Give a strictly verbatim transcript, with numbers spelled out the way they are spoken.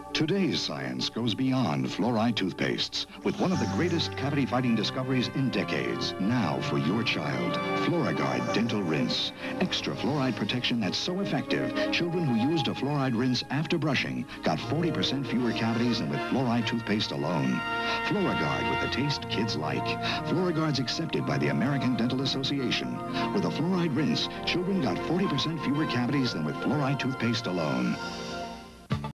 Today's science goes beyond fluoride toothpastes with one of the greatest cavity-fighting discoveries in decades. Now for your child, Flourigard Dental Rinse. Extra fluoride protection that's so effective, children who used a fluoride rinse after brushing got forty percent fewer cavities than with fluoride toothpaste alone. Flourigard with the taste kids like. Flourigard's accepted by the American Dental Association. With a fluoride rinse, children got forty percent fewer cavities than with fluoride toothpaste alone.